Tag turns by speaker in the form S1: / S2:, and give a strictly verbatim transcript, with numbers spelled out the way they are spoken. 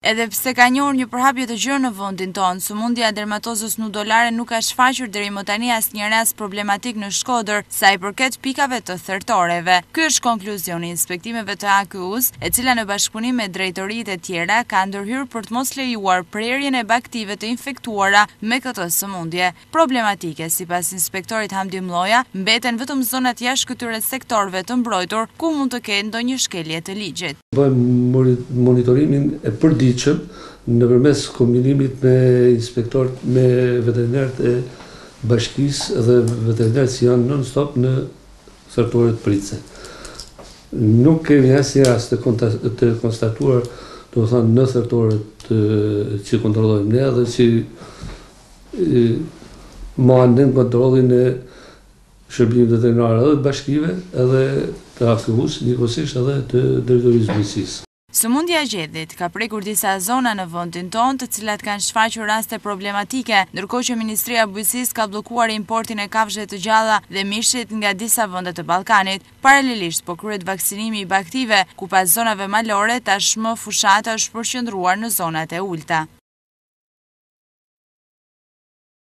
S1: Edhe pse ka njohur një përhapje të gjerë në vendin tonë, sëmundja e dermatozës nudolare nuk ka shfaqur deri më tani asnjë rast problematik në Shkodër sa i përket pikave të thertoreve. Ky është konkluzioni i inspektimeve të A K U-s, e cila në bashkëpunim me drejtoritë e tjera ka ndërhyrë për të mos lejuar prerjen e baktive të infektuara me këtë sëmundje. Problematike, sipas inspektorit Hamdi Mlloja, mbeten vetëm zonat jashtë këtyre sektorëve të mbrojtur ku mund të ketë ndonjë shkelje të ligjit.
S2: Bëjmë monitorimin e përditshëm nëpërmes kombinimit me inspektorët, me veterinerët e bashkisë dhe veterinerët që janë non-stop në thertorët pritse. Nuk kemi asnjë rast të, të konstatuar, do të thënë, në thertorët që kontrollojmë ne dhe që manë kontrollin e shërbimit veterinar edhe të bashkive, edhe të A K U-s, njëkohësisht edhe të drejtorisë bujqësisë.
S1: Sëmundja e gjedhit ka prekur disa zona në vendin tonë, të cilat kanë shfaqur raste problematike, ndërkohë që Ministria e Bujqësisë ka bllokuar importin e kafshëve të gjalla dhe mishit nga disa vende të Ballkanit. Paralelisht po kryhet vaksinimi i baktive, ku pas zonave malore tashmë fushata është përqendruar në zonat e ulta.